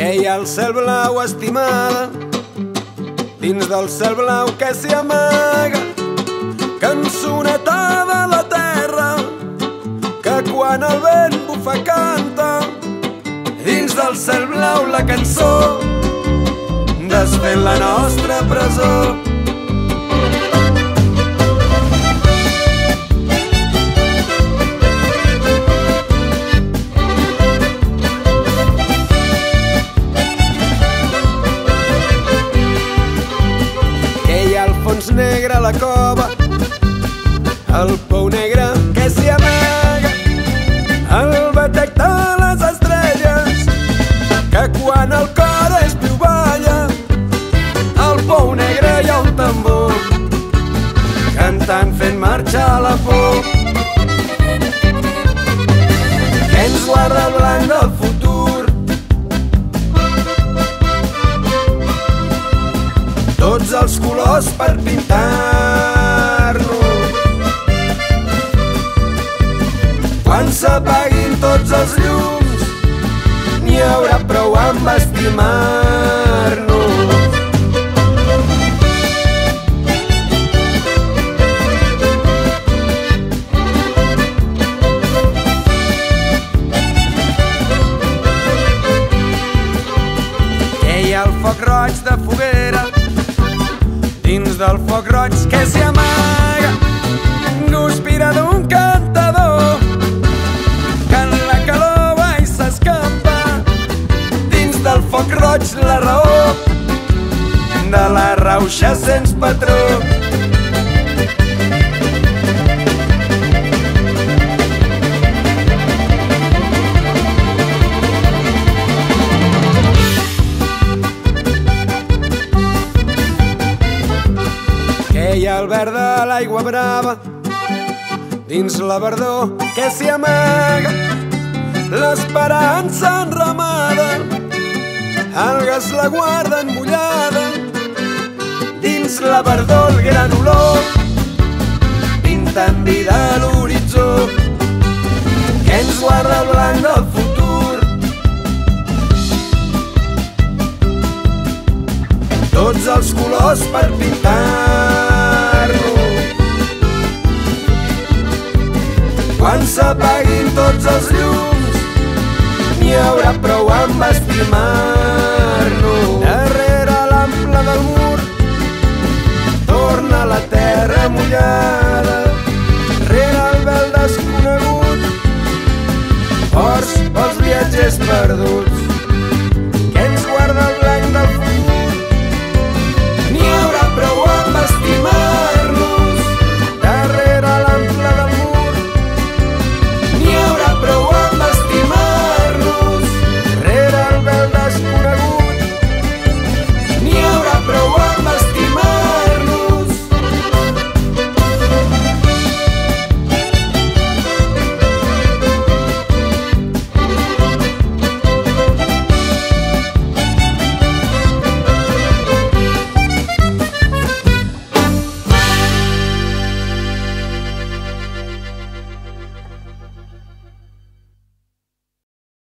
que hi ha al cel blau, estimada, dins del cel blau que s'hi amaga, cançoneta de la terra, que quan el vent bufa canta, dins del cel blau la cançó, desfent la nostra presó. Negre la cova, el pou negre que s'hi amaga, el batec de les estrelles, que quan el cor és piu balla, al pou negre hi ha un tambor, cantant fent marxar la por, que ens guarda el blanc del futur. Tots els colors per pintar-nos. Quan s'apaguin tots els llums, n'hi haurà prou amb estimar-nos. Que hi ha el foc roig de foguera, dins del foc roig que s'hi amaga, guspira d'un cantador, que en la calor va i s'escampa, dins del foc roig la raó, de la rauxa sents patró. Hi ha el verd de l'aigua brava, dins la verdor que s'hi amaga, l'esperança enramada, algues la guarden mullada, dins la verdor el gran olor, pintant vida a l'horitzó, que ens guarda el blanc del futur. Tots els colors per pintar-nos. Quan s'apaguin tots els llums, n'hi haurà prou amb estimar-nos. Darrere l'ample del mur torna la terra mullada, rere el vel desconegut, forts pels viatgers perduts.